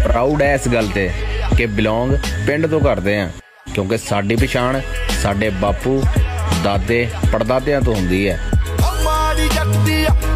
Proud है इस गल ते कि बिलोंग पिंड तो करते हैं, क्योंकि साडी पछाण साडे बापू दादे पड़दादियां तो हुंदी है।